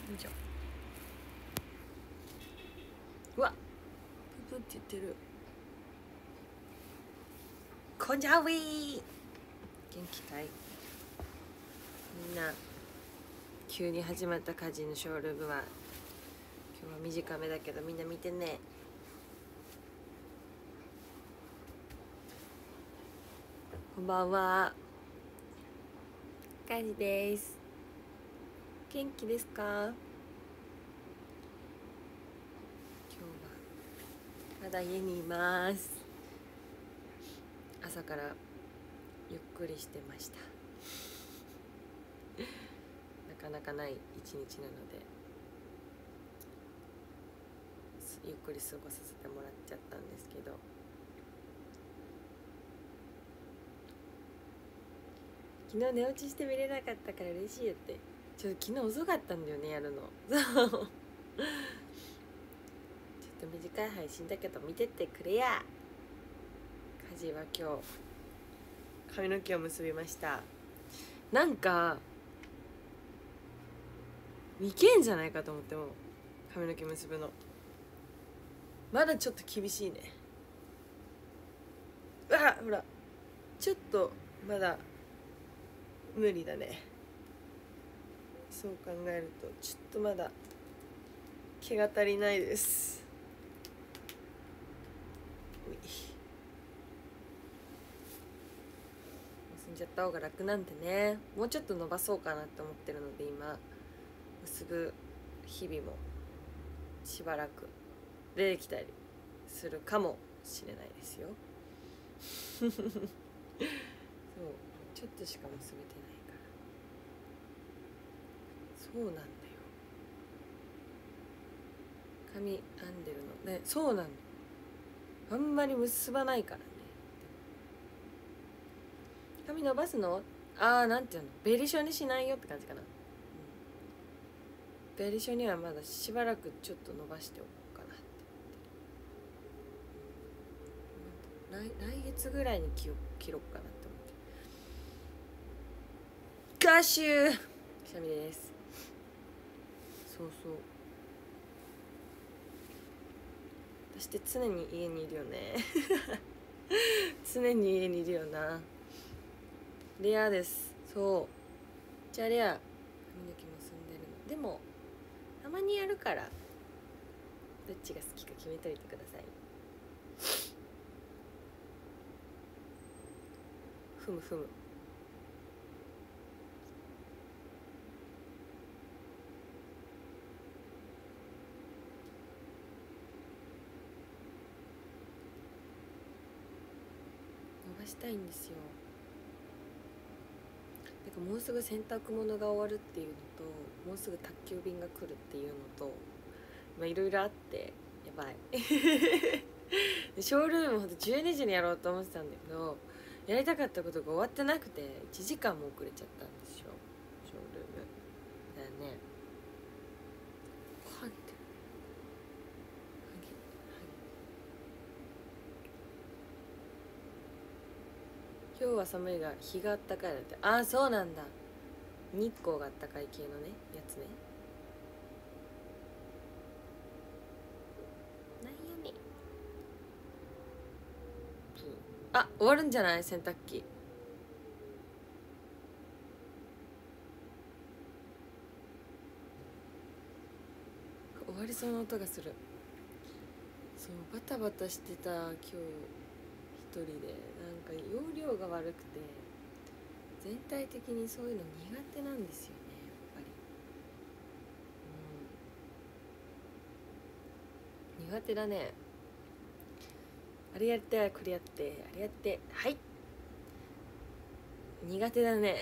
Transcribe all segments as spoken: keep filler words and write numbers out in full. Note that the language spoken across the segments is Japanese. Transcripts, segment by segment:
いしょ。うわっププって言ってる。こんじゃういー、元気かい。みんな急に始まった家事のショールームは今日は短めだけどみんな見てね。こんばんは、カジです。元気ですか？今日はまだ家にいます。朝からゆっくりしてました。なかなかない一日なのでゆっくり過ごさせてもらっちゃったんですけど、昨日寝落ちして見れなかったから嬉しいよって。ちょっと昨日遅かったんだよね、やるの。そうちょっと短い配信だけど見てってくれや。家事は今日髪の毛を結びました。なんかいけんじゃないかと思って、も髪の毛結ぶのまだちょっと厳しいね。うわほらちょっとまだ無理だね。そう考えるとちょっとまだ毛が足りないです。うい結んじゃった方が楽なんでね。もうちょっと伸ばそうかなって思ってるので今結ぶ日々もしばらく出てきたりするかもしれないですよ。そうちょっとしか結べてないから。そうなんだよ、髪編んでるのね。そうなんだ、あんまり結ばないからね。髪伸ばすの、あーなんていうの、ベリショにしないよって感じかな、うん、ベリショにはまだしばらくちょっと伸ばしておこうかなって、来, 来月ぐらいに切ろ切ろうかなって思って。ガッシューくしゃみです。そうそう、そして常に家にいるよね常に家にいるよな。レアです。そうじゃあレア髪の毛結んでるのでもたまにやるから、どっちが好きか決めといてください。ふむふむ。伸ばしたいんですよ。なんかもうすぐ洗濯物が終わるっていうのと、もうすぐ宅急便が来るっていうのと、まあいろいろあってやばいショールームほんとじゅうにじにやろうと思ってたんだけど、やりたかったことが終わってなくていちじかんも遅れちゃったんですよ、ショールームだよね。はって今日は寒いが日があったかいだって。ああそうなんだ、日光があったかい系のねやつね。なんやねん。あ終わるんじゃない洗濯機。終わりそうな音がする。そうバタバタしてた今日一人で、なんか容量が悪くて全体的にそういうの苦手なんですよね、やっぱり。うん苦手だね。あれやってこれやってあれやって、はい苦手だね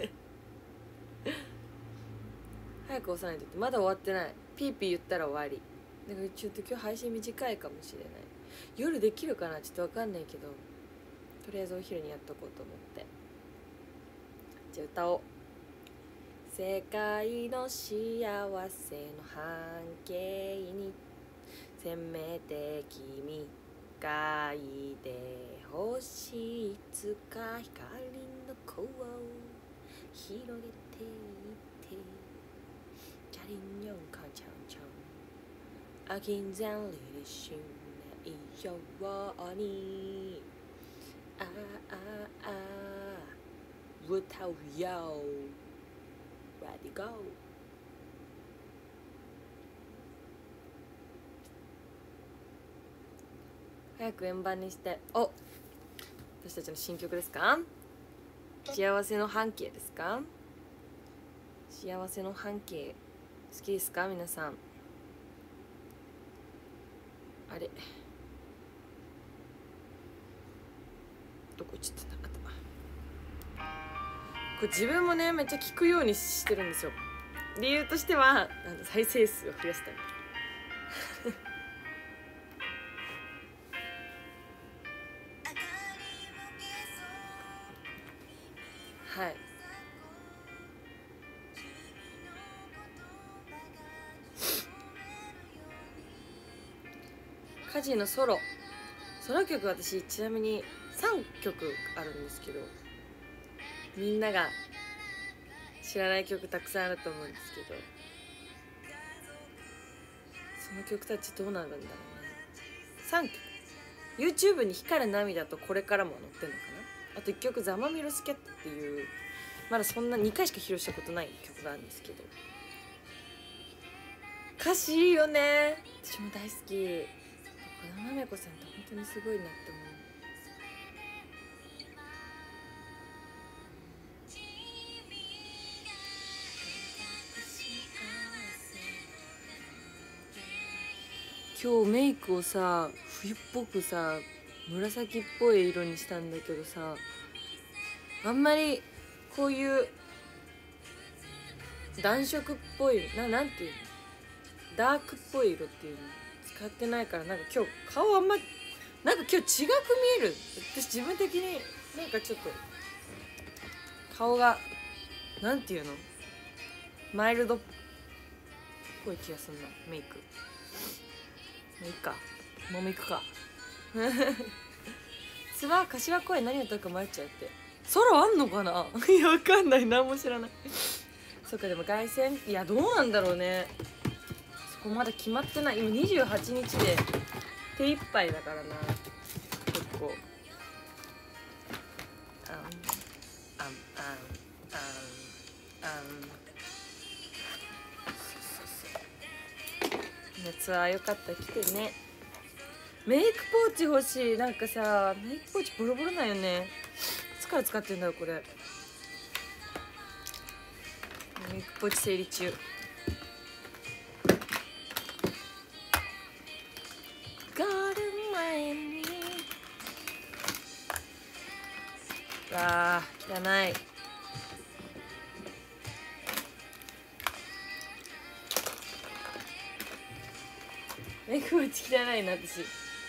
早く押さないとって。まだ終わってない。ピーピー言ったら終わりだからちょっと今日配信短いかもしれない。夜できるかなちょっと分かんないけど、とりあえずお昼にやっとこうと思って。じゃあ歌おう。世界の幸せの半径にせめて君がいてほしい。いつか光の輪を広げていってチャリンよ飽きんざりにしないようにああああ歌うよ Ready go 早く円盤にしてお私たちの新曲ですか幸せの半径ですか幸せの半径好きですか皆さんあれどこ行っちゃったんだこれ自分もねめっちゃ聞くようにしてるんですよ理由としてはあの再生数を増やしたいはい家事のソロソロ曲私ちなみにさんきょくあるんですけどみんなが知らない曲たくさんあると思うんですけどその曲たちどうなるんだろうねさんきょく YouTube に光る涙とこれからも載ってんのかなあといっきょくザマミロスケットっていうまだそんなにかいしか披露したことない曲があるんですけど歌詞いいよね私も大好き小田まめこさんって本当にすごいなって思う今日メイクをさ冬っぽくさ紫っぽい色にしたんだけどさあんまりこういう暖色っぽいななんていうのダークっぽい色っていうの使ってないからなんか今日顔あんまなんか今日違く見える私自分的になんかちょっと顔がなんていうのマイルドっぽい気がするなメイクもういいかもういくかつば柏声何歌うか迷っちゃうってソロあんのかないやわかんない何も知らないそっかでも凱旋いやどうなんだろうねそこまだ決まってない今にじゅうはちにちで手一杯だからな結構あんあんあんあんあんツアーよかったら来てねメイクポーチ欲しいなんかさメイクポーチボロボロなんよねいつから使ってんだろうこれメイクポーチ整理中ゴール前にあー汚いメイクポーチ汚いな私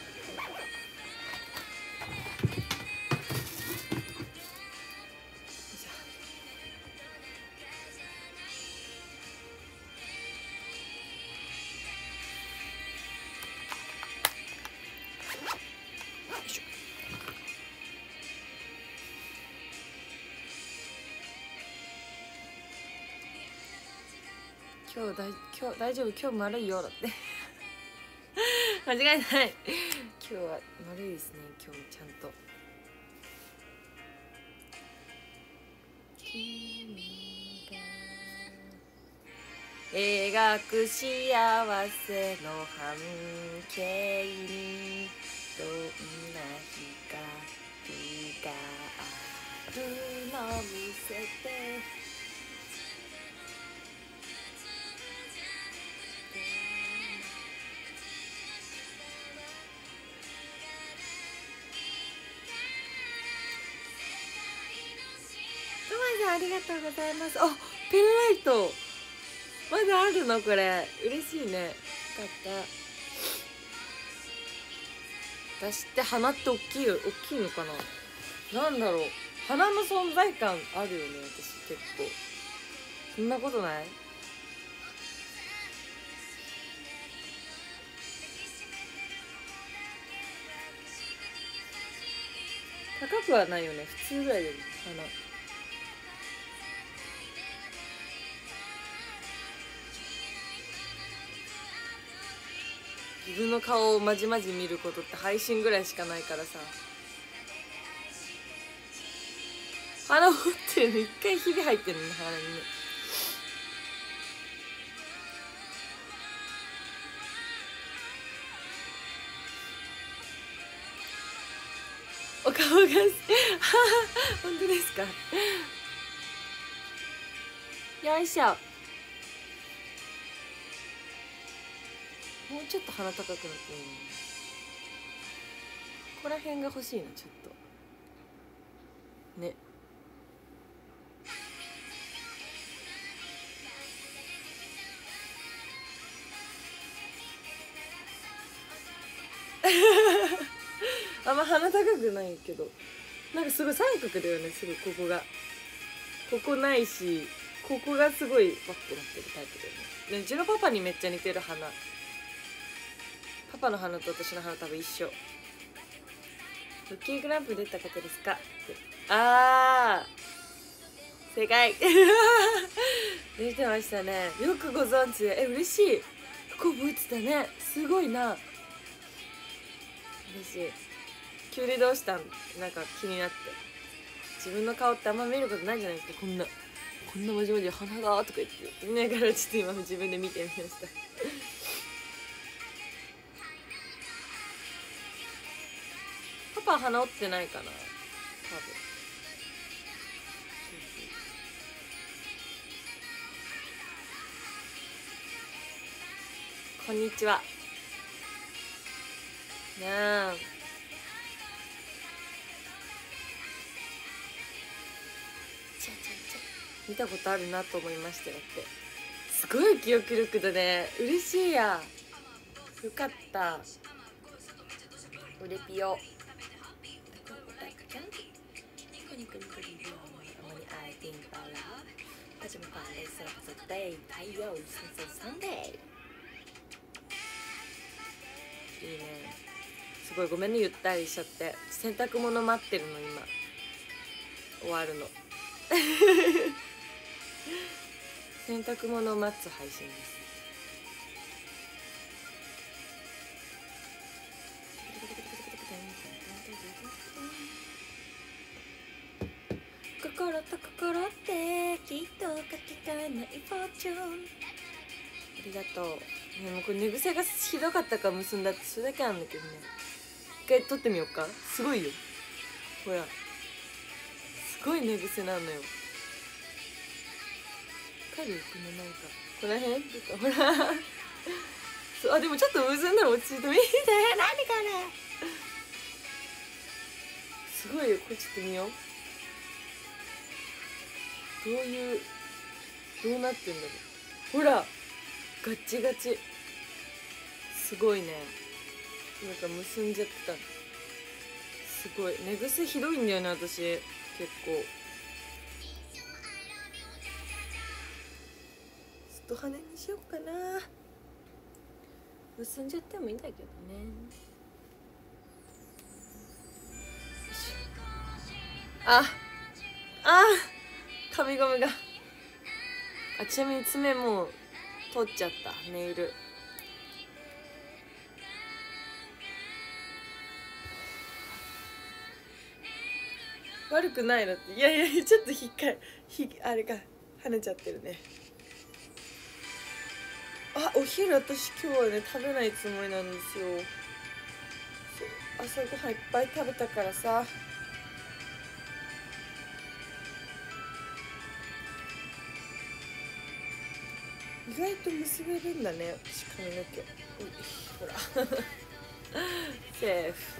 今日大今日大丈夫今日丸いよだって間違いない今日は丸いですね今日ちゃんと君が描く幸せの半径にどんな光があるの見せてありがとうございます。あ、ペンライトまだあるのこれ嬉しいね。よかった私って鼻って大きいよ大きいのかななんだろう鼻の存在感あるよね私結構そんなことない高くはないよね普通ぐらいで鼻自分の顔をまじまじ見ることって配信ぐらいしかないからさ。鼻掘ってるの一回ひび入ってるのね、鼻にね。お顔が本当ですか。よいしょ。もうちょっと鼻高くなっていいの。ここら辺が欲しいな、ちょっとね。あんま鼻高くないけど、なんかすごい三角だよね。すごいここがここないし、ここがすごいバッてなってるタイプだよね。でうちのパパにめっちゃ似てる鼻。パパの鼻と私の鼻多分一緒。ルッキーグランプ出た方ですかって。あー正解出てましたね。よくご存知で。え嬉しい。ここ覚えてたね。すごいな。嬉しい。急にどうしたん、なんか気になって。自分の顔ってあんま見ることないじゃないですか。こんなこんなまじまじ鼻がとか言って言いながら、ちょっと今自分で見てみましたパパ鼻折ってないかな、多分。こんにちは。にゃーん。見たことあるなと思いましたよって。すごい記憶力だね。嬉しいや。よかった。うれぴよ。いいね。すごいごめんね、ゆったりしちゃって。洗濯物待ってるの今。終わるの洗濯物を待つ配信です。心と心ってきっとかけがえないフォーチュン。ありがとう。ね、もうこれ寝癖がひどかったから結んだってそれだけなんだけどね。一回撮ってみようか。すごいよ。ほら。すごい寝癖なのよ。かる？このなんかこの辺とかほらそう、あでもちょっと結んだら落ち着いて見て。何これすごいよ。これちょっと見よう。どういうどうなってんだろう。ほらガッチガチ。すごいね。なんか結んじゃってた。すごい寝癖ひどいんだよね私結構。ずっと羽にしようかな。結んじゃってもいいんだけどね。ああ髪ゴムが。あちなみに爪もう取っちゃった。ネイル悪くないのって。いやいやちょっとひっかひあれが跳ねちゃってるね。あお昼私今日はね食べないつもりなんですよ。朝ごはんいっぱい食べたからさ。意外と結べるんだね私髪の毛。ほらセーフ。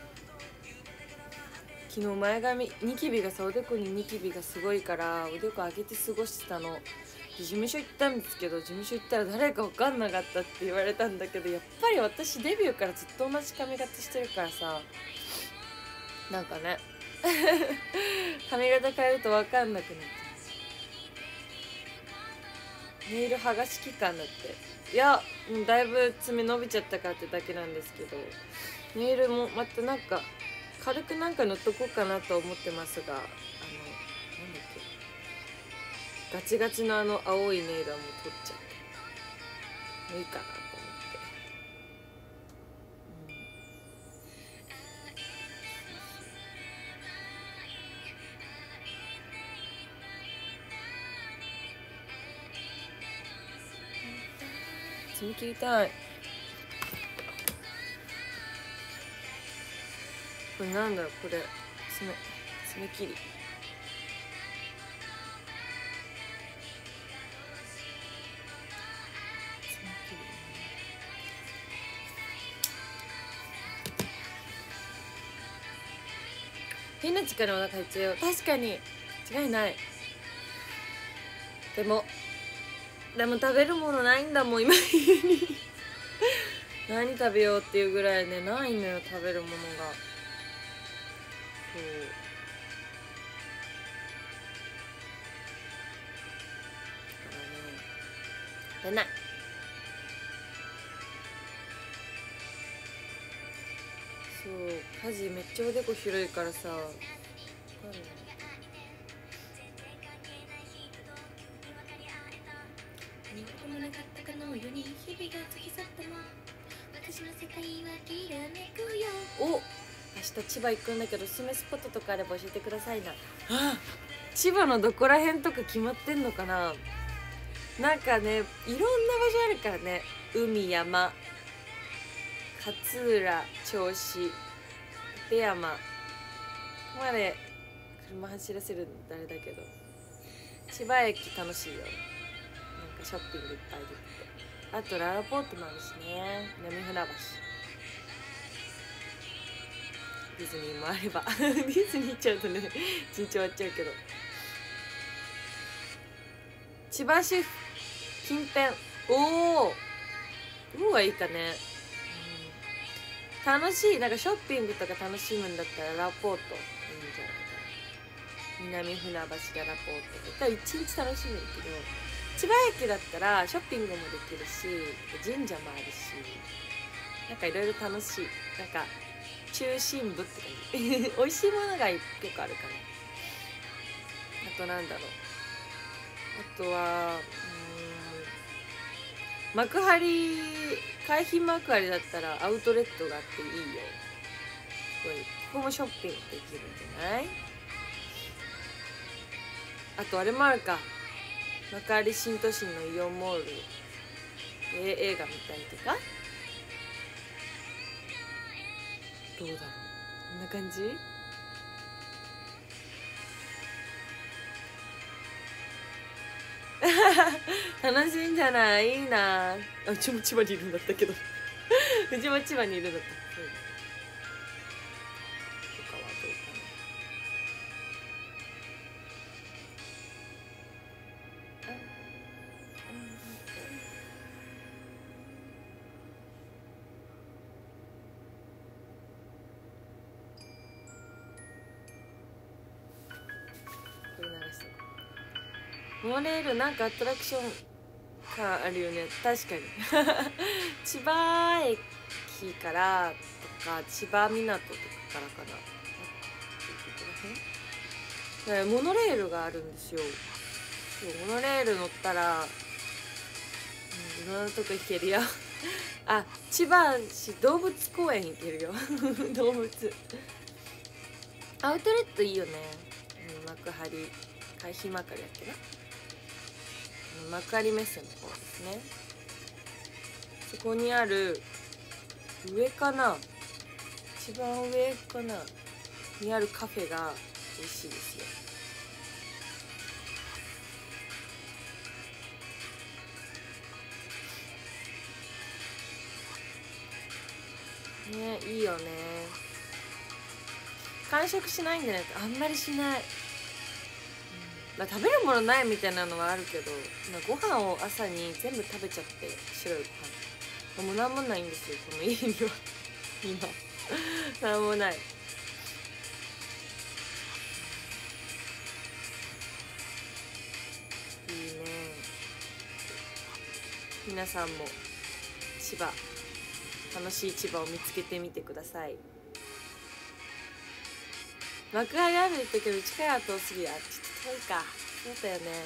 昨日前髪ニキビがさ、おでこにニキビがすごいからおでこ上げて過ごしてたの。事務所行ったんですけど、事務所行ったら誰か分かんなかったって言われたんだけど、やっぱり私デビューからずっと同じ髪型してるからさ、なんかね髪型変えると分かんなくなっちゃう。ネイル剥がし期間だって。いやもうだいぶ爪伸びちゃったからってだけなんですけど、ネイルもまたなんか軽くなんか塗っとこうかなと思ってますが、あのなんだっけ、ガチガチのあの青いネイルはもう取っちゃってもういいかなと思って。 爪切りたい。これなんだろう、これ爪爪切り。ひなちからお腹必要。確かに違いない。でもでも食べるものないんだもん今家に何食べようっていうぐらいね、ないのよ食べるものが。そうだからね、食べない。そう、家事めっちゃおでこ広いからさ、わかる。お、明日千葉行くんだけど、おすすめスポットとかあれば教えてくださいな。あ、千葉のどこら辺とか決まってんのかな。なんかね、いろんな場所あるからね。海、山、勝浦、銚子、立山、ここまで車走らせるの誰だけど、千葉駅楽しいよ。なんかショッピングいっぱいできて、あとララポートもあるしね。南船橋、ディズニーもあればディズニー行っちゃうとね一日終わっちゃうけど、千葉市近辺、おおどうがいいかね、うん、楽しい。なんかショッピングとか楽しむんだったらラポートいいんじゃないかな。南船橋ララポートだったら一日楽しむけど、千葉駅だったらショッピングもできるし、神社もあるし、なんかいろいろ楽しい。なんか中心部って感じ美味しいものが結構あるかな。あとなんだろう、あとはうん、幕張、海浜幕張だったらアウトレットがあっていいよ。ここにここもショッピングできるんじゃない。あとあれもあるか、幕張新都心のイオンモールで映画見たりとか。どうだろう、こんな感じ。楽しいんじゃない。いいなあ。うちも千葉にいるんだったけどうちも千葉にいるんだった。そうとかはどうかな。これ流したモノレール、なんかアトラクション感あるよね。確かに千葉駅からとか千葉港とかからかな。ね、モノレールがあるんですよ。そうモノレール乗ったら、うん、いろんなとこ行けるよあ、千葉市動物公園行けるよ動物アウトレットいいよね、うん、幕張、海浜幕張やっけな、幕張メッセの方ですね。そこにある上かな、一番上かなにあるカフェが美味しいですよ。ね、いいよね。完食しないんだね。あんまりしない、うん、食べるものないみたいなのはあるけど、ご飯を朝に全部食べちゃって、白いご飯もうなんもないんですよこの家には今なんもない。いいね。皆さんも千葉、楽しい千葉を見つけてみてください。幕張あるってけど近いは遠すぎや、ちょっと遠いか。そうだよね。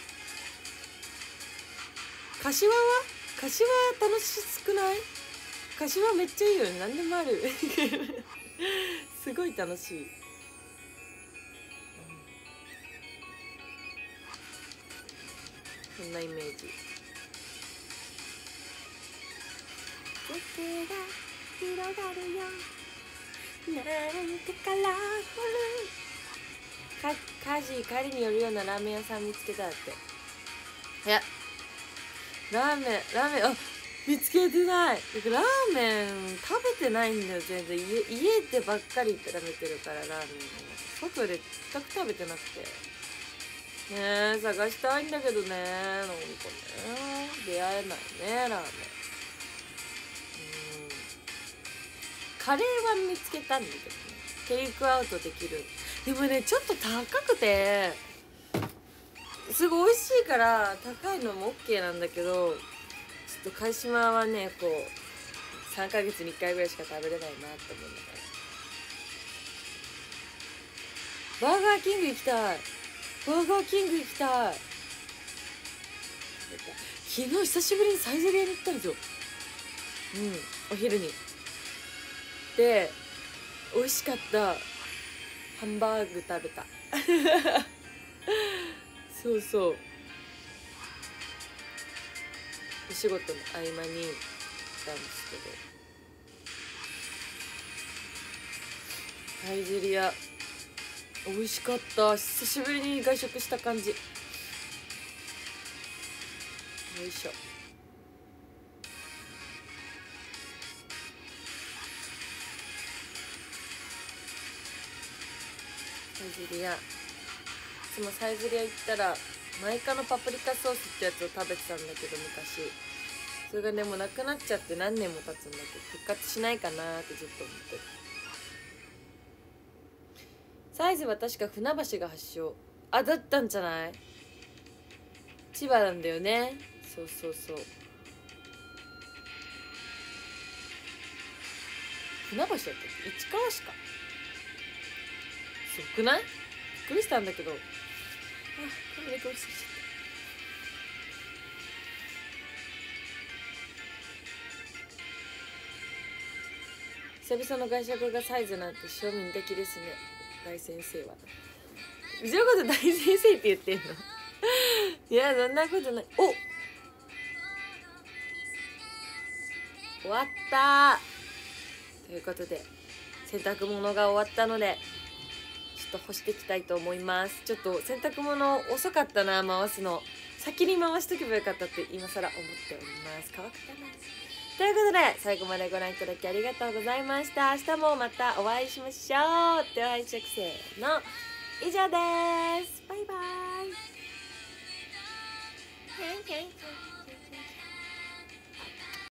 柏は柏楽しくない？柏めっちゃいいよね。何でもあるすごい楽しい、うん、そんなイメージ。 が広がるよなんてカラフルか家事帰りに寄るようなラーメン屋さん見つけたって。いやラーメンラーメンあ見つけてない。ラーメン食べてないんだよ全然。家家でばっかり食べてるからラーメン外で全く食べてなくてねえ探したいんだけどねなんかね出会えないねラーメン。カレーは見つけたんだけどねテイクアウトできる。でもねちょっと高くてすごい美味しいから高いのも OK なんだけどちょっと鹿島はねこうさんかげつにいっかいぐらいしか食べれないなって思うんだからバーガーキング行きたい。バーガーキング行きたい。昨日久しぶりにサイゼリヤに行ったんですよ。うんお昼にで美味しかったハンバーグ食べたそうそうお仕事の合間に行ったんですけどサイゼリヤ美味しかった。久しぶりに外食した感じ。よいしょ。サイゼリヤいつもサイゼリヤ行ったらマイカのパプリカソースってやつを食べてたんだけど昔それがでもなくなっちゃって何年も経つんだけど復活しないかなってずっと思ってる。サイズは確か船橋が発祥あだったんじゃない。千葉なんだよね。そうそうそう船橋だったっけ市川市か。すごくない？びっくりしたんだけどあこれでこうしてきちゃった。久々の外食がサイズなんて庶民的ですね大先生は。うちのこと大先生って言ってんのいやそんなことない。お終わったということで洗濯物が終わったのでちょっと干していきたいと思います。ちょっと洗濯物遅かったな回すの。先に回しとけばよかったって今更思っております。乾くかな。ということで最後までご覧いただきありがとうございました。明日もまたお会いしましょう。では一着せーの以上です。バイバイ。